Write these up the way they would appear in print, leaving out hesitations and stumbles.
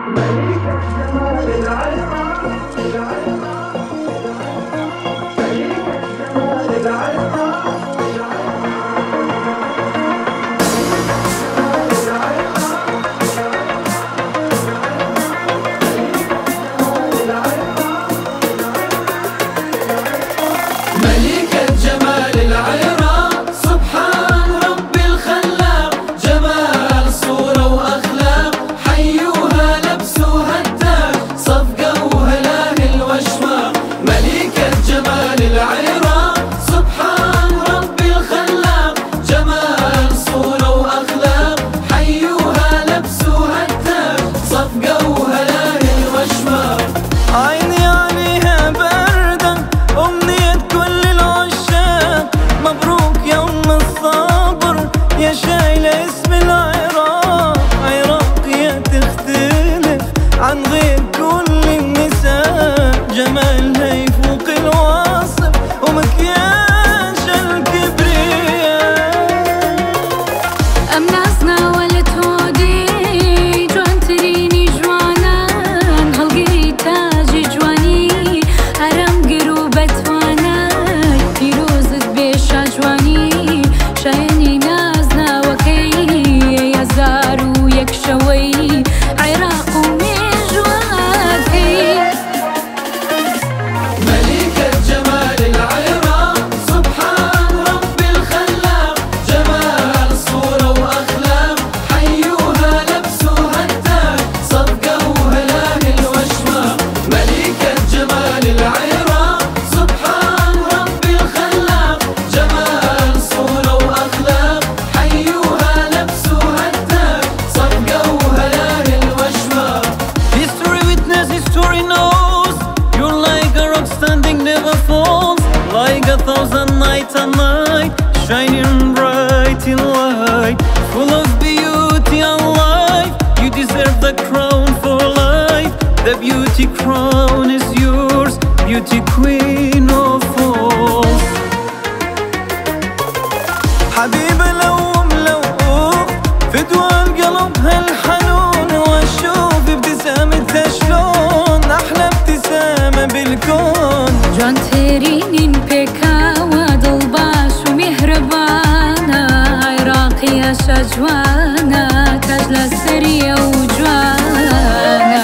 Shining bright in light, full of beauty and life. You deserve the crown for life. The beauty crown is yours, beauty queen of all. حبيبة لو فدوى القلب هالحنون، واشوف ابتسامتها شلون احلى ابتسامة بالكون. جان ترينين بكاوى ضلباش ومهربانة، عراقية شجوانة تاج للسرية وجوانا.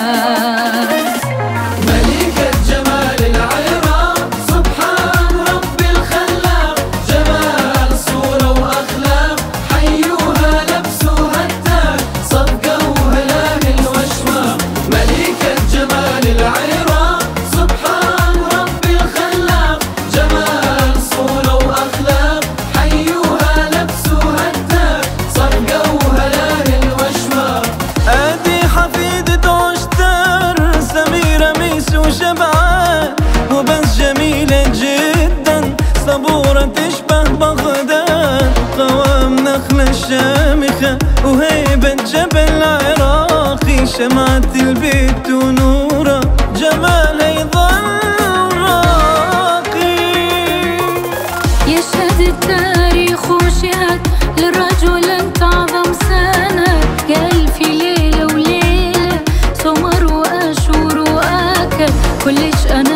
ملكة جمال العراق سبحان ربي الخلاق، جمال صورة وأخلاق حيوها لبسوها التاج، صفقوها لاهل واشواق. ملكة جمال العراق سبحان ربي الخلاق، جمال صورة وأخلاق حيوها لبسوها التاج، صفقوها لاهل واشواق. أدي حفيدة عشتر سميرة ميس وشبعان، وبس جميلة جدا صبورة تشبه بغداد. قوام نخلة شامخة وهيبة جبل عراقي، شمعة البيت ونورة جمالها يظل راقي. يشهد التاريخ وشهد للرجل انت اعظم سند، يا الف ليلة وليلة سمر واشور واكل كلش انا